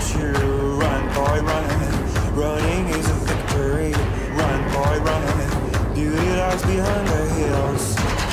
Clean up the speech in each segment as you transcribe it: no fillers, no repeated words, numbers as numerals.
it's you. Run, boy, run. Running is a victory. Run, boy, run. Beauty lies behind the hills.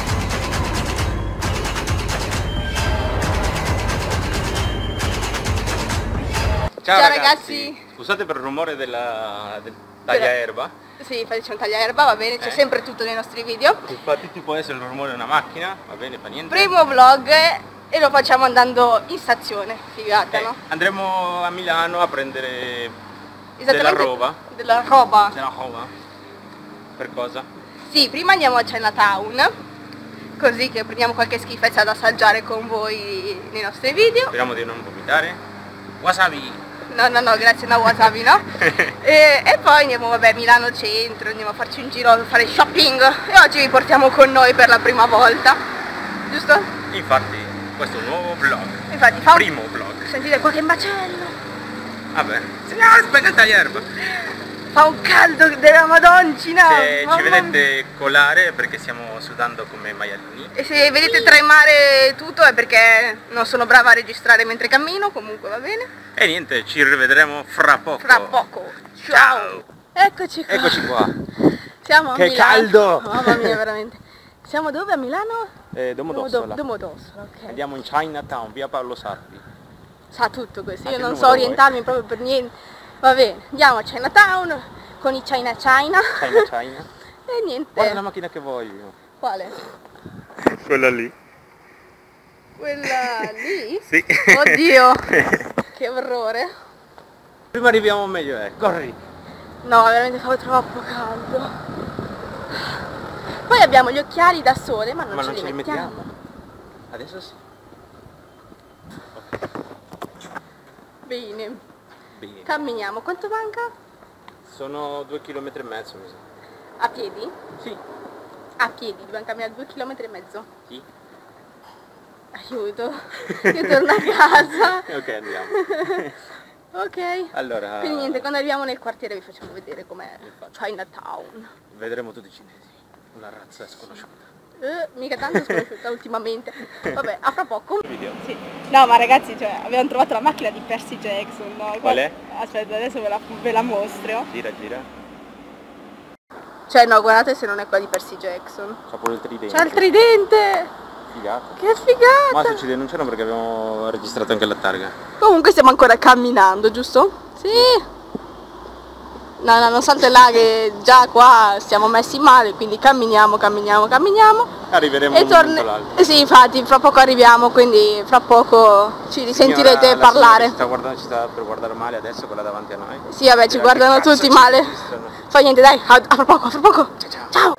Ciao ragazzi! Scusate per il rumore del tagliaerba. Sì, facciamo tagliaerba, va bene, c'è sempre tutto nei nostri video. Infatti ti può essere il rumore di una macchina, va bene, fa niente. Primo vlog e lo facciamo andando in stazione, figata, no? Andremo a Milano a prendere della roba. Della roba? Della roba. Per cosa? Sì, prima andiamo a Chinatown, così che prendiamo qualche schifezza da assaggiare con voi nei nostri video. Speriamo di non vomitare. Wasabi! No, grazie, no wasabi, no? e poi andiamo, vabbè, Milano centro, andiamo a farci un giro a fare shopping e oggi vi portiamo con noi per la prima volta, giusto? Infatti, questo è un nuovo vlog. Infatti, primo vlog. Sentite qualche macello. Vabbè, signora, spega il tagliaerba. Fa un caldo della madoncina. Se ci vedete colare è perché stiamo sudando come maialini. E se vedete tremare tutto è perché non sono brava a registrare mentre cammino, comunque va bene. E niente, ci rivedremo fra poco. Fra poco. Ciao. Eccoci qua. Eccoci qua. Siamo a Che Milano. caldo! Mamma mia, veramente. Siamo dove a Milano? Domodossola. Domodossola, ok. Andiamo in Chinatown, via Paolo Sarpi. Sa tutto questo, io Anche non il so numero orientarmi proprio per niente. Va bene, andiamo a Chinatown con i China. China. E niente. Guarda la macchina che voglio. Quale? Quella lì. Quella lì? Sì. Oddio, che orrore. Prima arriviamo meglio è, corri. No, veramente fa troppo caldo. Poi abbiamo gli occhiali da sole, ma non ce li mettiamo. Adesso sì. Bene. Bene. Camminiamo, quanto manca? Sono 2,5 km mi sa. A piedi? Sì. A piedi, dobbiamo camminare 2,5 km. Sì. Aiuto, io torno a casa. Ok, andiamo. Ok. Allora. Quindi niente, quando arriviamo nel quartiere vi facciamo vedere com'è Chinatown. Vedremo tutti i cinesi. Una razza sconosciuta. Mica tanto sconosciuta ultimamente. Vabbè, a fra poco. Sì. No, ma ragazzi, cioè, abbiamo trovato la macchina di Percy Jackson, no? Qual è? Aspetta, adesso ve la mostro. Gira, gira. Cioè, no, guardate se non è quella di Percy Jackson. C'ha pure il tridente. C'ha il tridente! Figata. Che figata! Ma se ci denunciano perché abbiamo registrato anche la targa. Comunque stiamo ancora camminando, giusto? Sì! No, non saltella che già qua stiamo messi male, quindi camminiamo. Arriveremo E un momento o l'altro. sì, infatti, fra poco arriviamo, quindi fra poco ci risentirete Signora, parlare. Ci sta per guardare male adesso, quella davanti a noi. Sì, vabbè, ci guardano tutti male. Fa niente, dai, a fra poco. Ciao!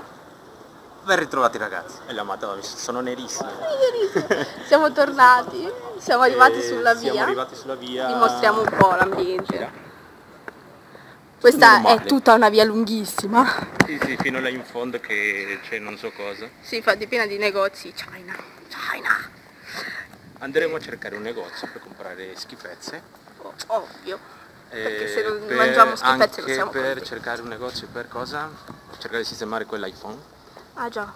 Ben ritrovati ragazzi. E la madonna, sono nerissimo. Siamo tornati, siamo arrivati sulla via. Siamo arrivati sulla via. Vi mostriamo un po' l'ambiente. Questa è tutta una via lunghissima. Sì, fino là in fondo che c'è non so cosa. Sì, infatti piena di negozi. China. Andremo a cercare un negozio per comprare schifezze. Ovvio. Perché se non mangiamo schifezze non siamo per contenti. cercare un negozio per cosa? Cercare di sistemare quell'iPhone. Ah già.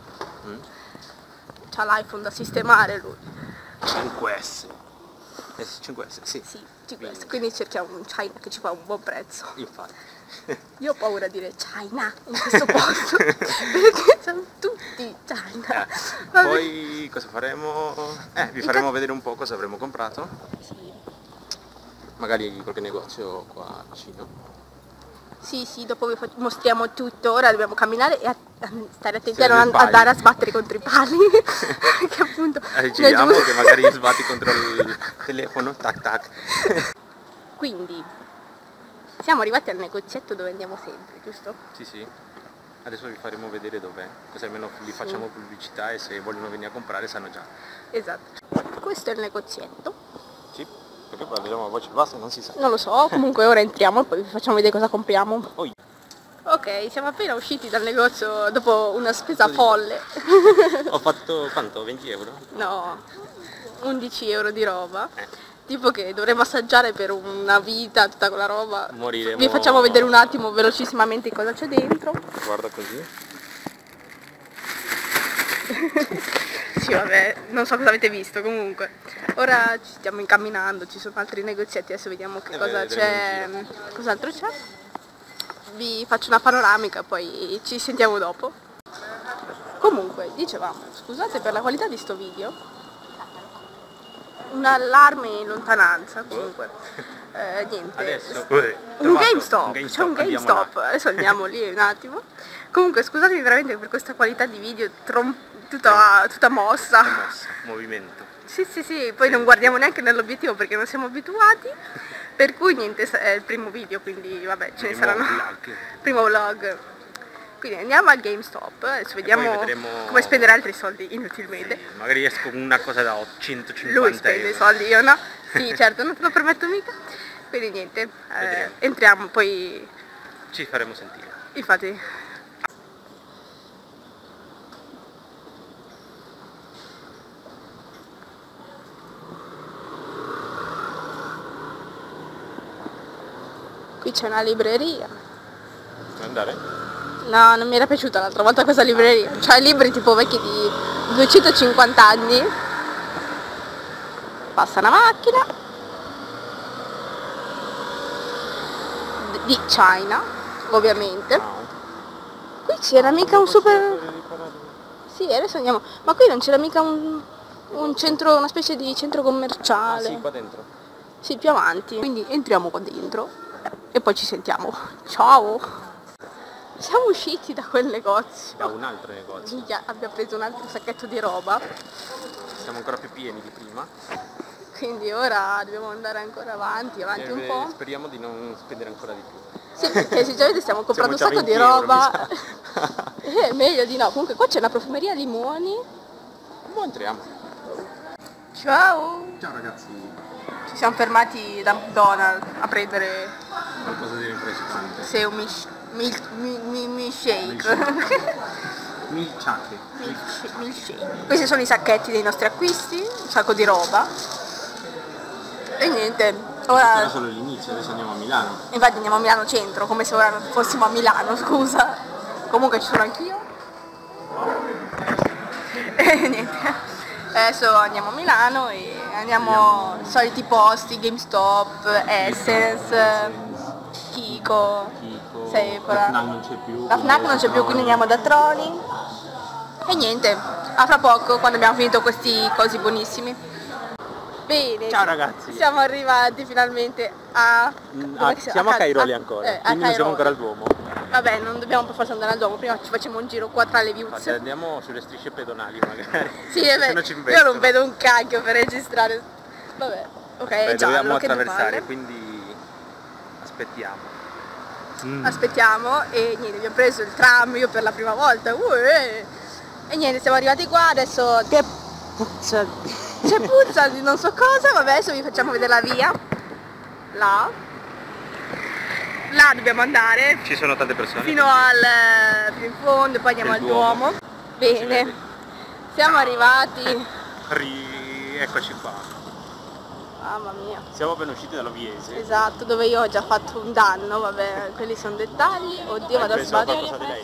C'ha l'iPhone da sistemare lui. 5S. S5S, sì. Sì, 5S. Quindi cerchiamo un China che ci fa un buon prezzo. Infatti. Io ho paura di dire China in questo posto. Perché sono tutti China. Poi cosa faremo? Vi faremo vedere un po' cosa avremo comprato. Sì. Magari qualche negozio qua vicino. Sì, dopo vi mostriamo tutto, ora dobbiamo camminare e stare attenti Se a non sbagli. andare a sbattere contro i pali, che appunto... Giriamo che magari sbatti contro il telefono, tac. Quindi, siamo arrivati al negozietto dove andiamo sempre, giusto? Sì. Adesso vi faremo vedere dov'è, così almeno vi facciamo pubblicità e se vogliono venire a comprare sanno già. Esatto. Questo è il negozietto. Sì, perché poi abbiamo la voce bassa e non si sa. Non lo so, comunque ora entriamo e poi vi facciamo vedere cosa compriamo. Oh. Ok, siamo appena usciti dal negozio dopo una spesa folle. Ho fatto quanto? 20 euro? No, 11 euro di roba. Tipo che dovremmo assaggiare per una vita tutta quella roba. Moriremo. Vi facciamo vedere un attimo velocissimamente cosa c'è dentro. Guarda così. Sì, vabbè, non so cosa avete visto, comunque. Ora ci stiamo incamminando, ci sono altri negozietti, adesso vediamo che cosa c'è, cos'altro c'è. Vi faccio una panoramica, poi ci sentiamo dopo. Comunque, dicevamo, scusate per la qualità di sto video, un allarme in lontananza, comunque, niente. Adesso, Un GameStop, c'è un andiamo GameStop, là. adesso andiamo lì un attimo. Comunque scusatemi veramente per questa qualità di video tutta mossa. Movimento. Sì, poi non guardiamo neanche nell'obiettivo perché non siamo abituati, per cui niente, è il primo video, quindi vabbè, ce ne saranno. Primo vlog. Quindi andiamo al GameStop, adesso vediamo come spendere altri soldi inutilmente. Sì, magari esco con una cosa da 150 Lui spende i soldi, io no. Sì, certo, non te lo permetto mica. Quindi niente, entriamo, poi ci faremo sentire. infatti. Qui c'è una libreria. Vuoi andare? No, non mi era piaciuta l'altra volta questa libreria. C'ha libri tipo vecchi di 250 anni. Passa una macchina. Di China, ovviamente. Qui c'era mica un super... Sì, adesso andiamo. Ma qui non c'era mica un centro, una specie di centro commerciale. Sì, qua dentro. Sì, più avanti. Quindi entriamo qua dentro e poi ci sentiamo. Ciao! Siamo usciti da quel negozio. Da un altro negozio. Minchia, abbiamo preso un altro sacchetto di roba. Siamo ancora più pieni di prima. Quindi ora dobbiamo andare ancora avanti un po'. Speriamo di non spendere ancora di più. Sì, perché sinceramente stiamo comprando un Siamo sacco già di 20 euro, roba. Meglio di no. Comunque qua c'è una profumeria limoni. Mo' entriamo. Ciao! Ciao ragazzi. Ci siamo fermati da McDonald's a prendere Qualcosa di rinfrescante. se un milkshake. Milciate. Milkshake. Questi sono i sacchetti dei nostri acquisti, un sacco di roba. E niente, ora... Era solo l'inizio, adesso andiamo a Milano. Infatti andiamo a Milano centro, come se ora non fossimo a Milano, scusa. Comunque ci sono anch'io. E niente. Adesso andiamo a Milano e andiamo ai soliti posti, GameStop, Essence, Kiko, Sephora. La FNAC non c'è più. La FNAC non c'è più, quindi andiamo da Troni. E niente, a fra poco quando abbiamo finito questi cosi buonissimi. Bene, Ciao ragazzi. siamo arrivati finalmente a... siamo a Cairoli ancora, quindi non siamo ancora al Duomo. Vabbè, non dobbiamo per forza andare al Duomo, prima ci facciamo un giro qua tra le viuzze. Andiamo sulle strisce pedonali magari. Sì, è vero, io non vedo un cacchio per registrare. Vabbè, ok, è giallo, dobbiamo che attraversare, palle. quindi aspettiamo. Aspettiamo e niente, abbiamo preso il tram, io per la prima volta. E niente, siamo arrivati qua, adesso... C'è puzza di non so cosa, vabbè, adesso vi facciamo vedere la via. Là dobbiamo andare. Ci sono tante persone. Fino fino in fondo, poi andiamo al Duomo. Bene, siamo arrivati. Eccoci qua. Mamma mia. Siamo appena usciti dall'Oviese. Esatto, dove io ho già fatto un danno, vabbè, quelli sono dettagli. Oddio, vado a sbagliare. Qualcosa di lei?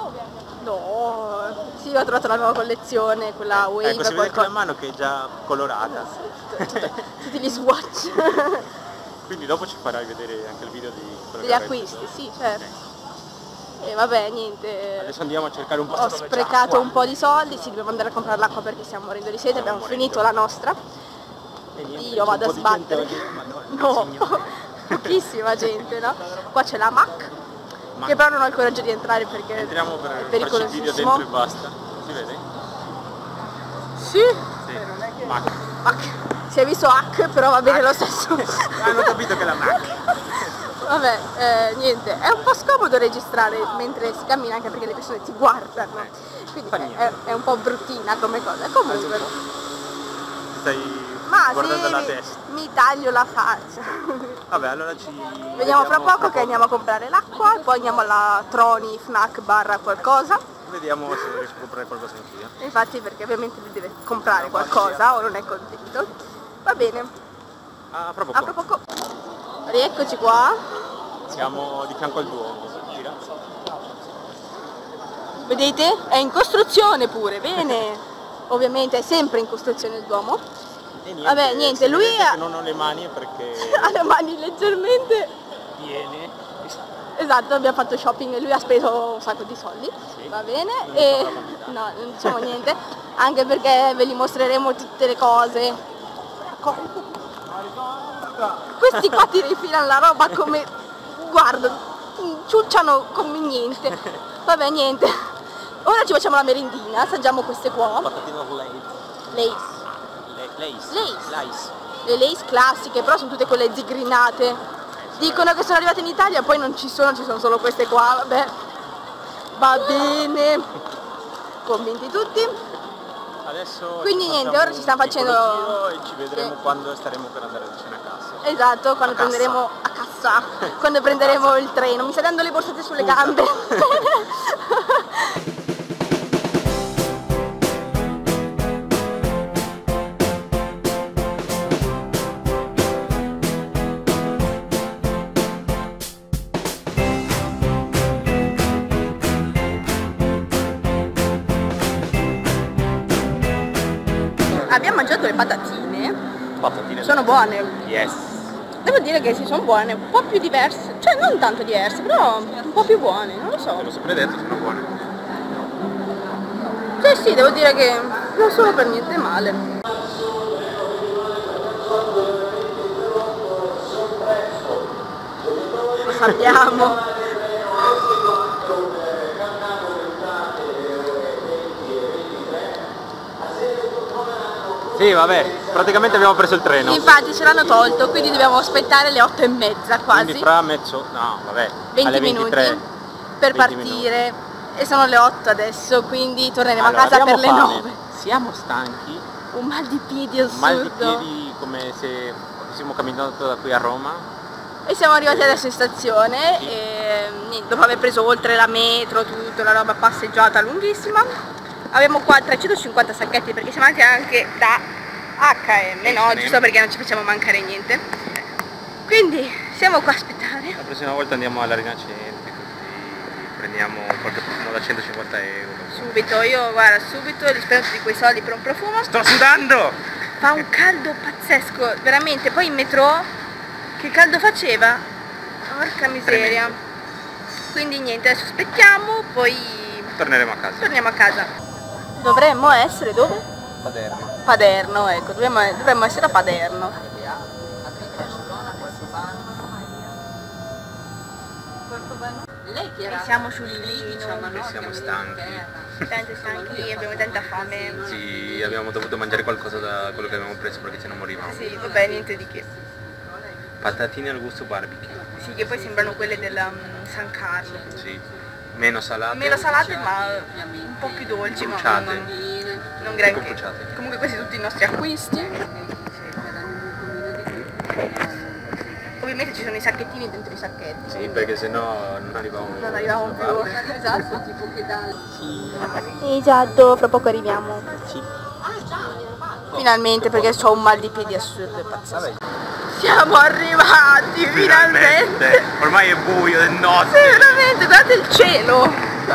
No, sì, ho trovato la nuova collezione, quella Wave. Ecco, si vede anche la mano che è già colorata. Tutti gli swatch. Quindi dopo ci farai vedere anche il video di quello Degli acquisti, sì, certo. E vabbè, niente. Adesso andiamo a cercare un posto Ho dove c'è sprecato acqua. un po' di soldi, sì, dobbiamo andare a comprare l'acqua perché stiamo morendo di sete, abbiamo finito la nostra. E niente, Io vado a un po' di gente sbattere. oggi, Madonna, No, signore. pochissima gente, no? Qua c'è la MAC, che però non ho il coraggio di entrare perché Entriamo è per farci il video pericolosissimo. dentro e basta. Si vede? Sì, Sì. Mac. MAC. Si è visto hack, però va bene lo stesso. Hanno capito che è la Mac. Vabbè, niente, è un po' scomodo registrare mentre si cammina anche perché le persone ti guardano. Quindi fa niente. è un po' bruttina come cosa. Comunque. Stai Ma guardando la sì, testa. mi taglio la faccia. Vabbè, allora ci Vediamo fra poco che andiamo a comprare l'acqua e poi andiamo alla Troni, FNAC, barra qualcosa. Vediamo se riesco a comprare qualcosa anch'io. Infatti perché ovviamente lui deve comprare qualcosa o non è contento. Va bene, Ah, fra a fra poco. poco. Rieccoci qua. Siamo di fianco al Duomo. Gira. Vedete? È in costruzione pure, bene. Ovviamente è sempre in costruzione il Duomo. E niente, Vabbè, niente, lui ha... non ho le mani perché... ha le mani leggermente... Viene. Esatto, abbiamo fatto shopping e lui ha speso un sacco di soldi, sì. Va bene? E no, non diciamo niente, anche perché ve li mostreremo tutte le cose. Questi qua ti rifilano la roba come, guarda, ciucciano come niente. Vabbè, niente. Ora ci facciamo la merendina, assaggiamo queste qua. Patatine Lays. Lays. Le Lays classiche, però sono tutte quelle zigrinate. Dicono che sono arrivate in Italia, poi non ci sono solo queste qua, vabbè. Va bene. Convinti tutti? Adesso quindi niente, ora ci stiamo facendo... e ci vedremo quando staremo per andare a cena a casa. Esatto, quando prenderemo a cassa, quando prenderemo il treno. Mi stai dando le borsette sulle gambe. Abbiamo mangiato le patatine. Sono buone. Yes. Devo dire che sì, sono buone, un po' più diverse, cioè non tanto diverse, però un po' più buone, non lo so. L'ho sempre detto, sono buone. Sì, devo dire che non sono per niente male. Lo sappiamo. Sì, vabbè, praticamente abbiamo preso il treno. Infatti ce l'hanno tolto, quindi dobbiamo aspettare le 8:30 quasi. Quindi fra no, vabbè, 20 alle 23 minuti per 20 partire. Minuti. E sono le 8 adesso, quindi torneremo Allora, a casa per le fame. 9. Siamo stanchi. Un mal di piedi assurdo. Mal di piedi come se fossimo camminato da qui a Roma. E siamo arrivati adesso in stazione e niente, dopo aver preso oltre la metro, tutta la roba passeggiata lunghissima. Abbiamo qua 350 sacchetti perché siamo andati anche da H&M, no? Giusto perché non ci facciamo mancare niente. Quindi siamo qua a aspettare. La prossima volta andiamo alla Rinascente, così prendiamo qualche profumo da 150 euro. Subito, io guarda, subito li spendo tutti quei soldi per un profumo. Sto sudando! Fa un caldo pazzesco, veramente, poi in metro, che caldo faceva? Porca miseria. Tremendo. Quindi niente, adesso aspettiamo, poi Torneremo a casa. torniamo a casa. Dovremmo essere dove? Paderno. Paderno, ecco, dovremmo essere a Paderno. E siamo sul Lido, E siamo stanchi. tanto stanchi, abbiamo tanta fame. Sì, abbiamo dovuto mangiare qualcosa da quello che avevamo preso perché se no morivamo. Sì, vabbè, niente di che. Patatine al gusto barbecue. Sì, che poi sembrano quelle del San Carlo. Sì. Meno salate. Meno salate ma un po' più dolci, ma Bruciate. non Ecco, granché. bruciate. Comunque questi sono tutti i nostri acquisti. Ovviamente ci sono i sacchettini dentro i sacchetti. Sì, perché sennò non arrivavamo. Non arriviamo più. Esatto. Esatto, fra poco arriviamo. Sì. Finalmente, perché ho un mal di piedi assurdo e pazzesco. Siamo arrivati, finalmente! Ormai è buio, è notte. Sì, veramente, guardate il cielo!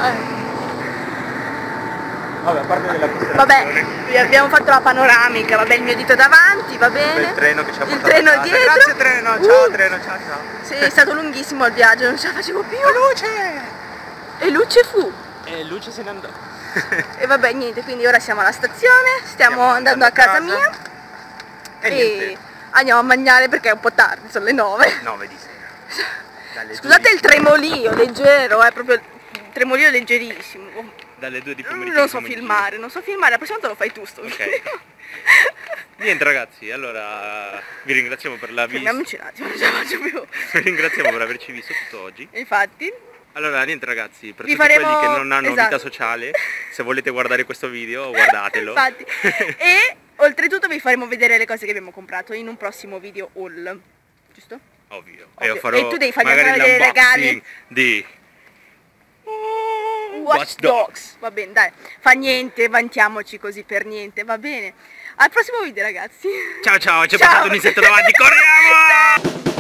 Vabbè, a parte della costruzione. Vabbè, abbiamo fatto la panoramica, vabbè, il mio dito davanti, va bene. Il treno che ci ha portato. Il treno a casa. dietro. Grazie treno, ciao treno, ciao. Sì, è stato lunghissimo il viaggio, non ce la facevo più. Luce! E luce fu. E Luce se ne andò. E vabbè, niente, quindi ora siamo alla stazione, stiamo andando a casa mia. E niente. Andiamo a mangiare perché è un po' tardi, sono le 9. 9 di sera. Dalle Scusate 2 il tremolio, leggero, è proprio il tremolio leggerissimo. Dalle 2 di pomeriggio. Non so filmare, la prossima volta lo fai tu sto video. Ok. Niente ragazzi, allora vi ringraziamo per la visita. Fermiamoci un attimo, non ce la faccio più. Vi ringraziamo per averci visto tutto oggi. Infatti. Allora niente ragazzi, per Vi tutti faremo... quelli che non hanno esatto. vita sociale, se volete guardare questo video guardatelo. Infatti. E oltretutto vi faremo vedere le cose che abbiamo comprato in un prossimo video haul. Giusto? Ovvio. Ovvio. E io farò E tu devi farmi magari ancora vedere i regali. l'unboxing di Watch Dogs. Va bene, dai. Fa niente, vantiamoci così per niente, va bene. Al prossimo video ragazzi. Ciao ciao, c'è Ciao. passato un insetto davanti, corriamo!